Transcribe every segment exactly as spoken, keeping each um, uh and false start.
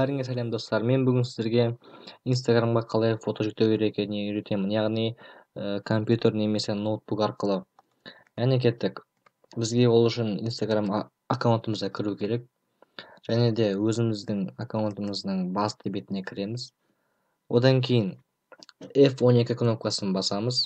Бәріңе сәлем достар. Мен бүгін сіздерге Instagramға қалай фото жүктеу керек екенін үйретемін. Яғни ә, компьютер немесе ноутбук арқылы. Яғни кеттік. Бізге ол үшін Instagram а- аккаунтымызға кіру керек. Және де өзіміздің аккаунтымыздың басты бетіне кіреміз. Одан кейін эф он екі кнопкасын басамыз.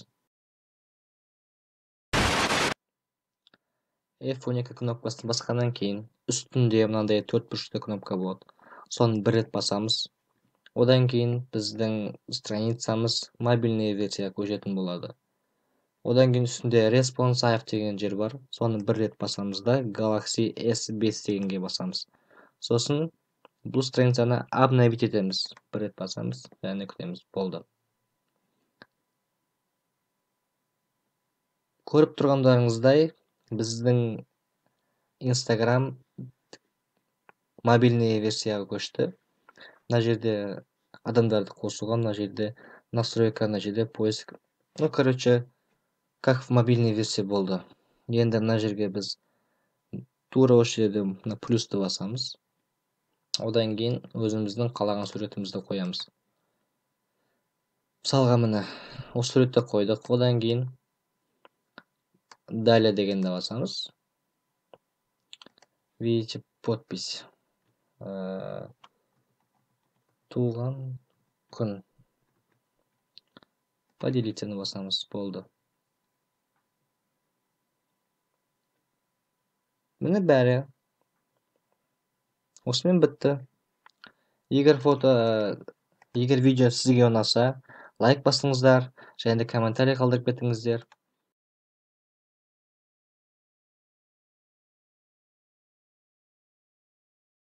эф он екі кнопкасын басқаннан кейін үстінде мынандай төрт бұрышты кнопка болады. Соны бір рет басамыз. Одан кейін біздің страницамыз мобильный версияға көшетін болады. Одан кейін үстінде responsive деген жер бар. Соны бір рет басамыз да Galaxy эс бес дегенге басамыз. Сосын бұл страницаны обновить етеміз. Бір рет басамыз, және күтеміз. Болды. Көріп тұрғандарыңыздай, біздің Instagram мобильный версияға көшті. Мына жерде адамдарды қосуға, мына жерде настройка, мына жерде поиск. Ну, короче, как в мобильный версия болды. Енді мына жерге біз тура осы жерде мына плюсты басамыз. Одан кейін өзіміздің қалаған суретімізді қоямыз. Мысалға міне осы суретті қойдық. Одан кейін далее дегенді басамыз. Видите, подпись. Ә, туған күн. Поделитені басамыз. Болды. Міне бәрі. Осымен бітті. Егер фото, егер видео сізге ұнаса, лайк басыңыздар, және де комментарий қалдырып кетіңіздер.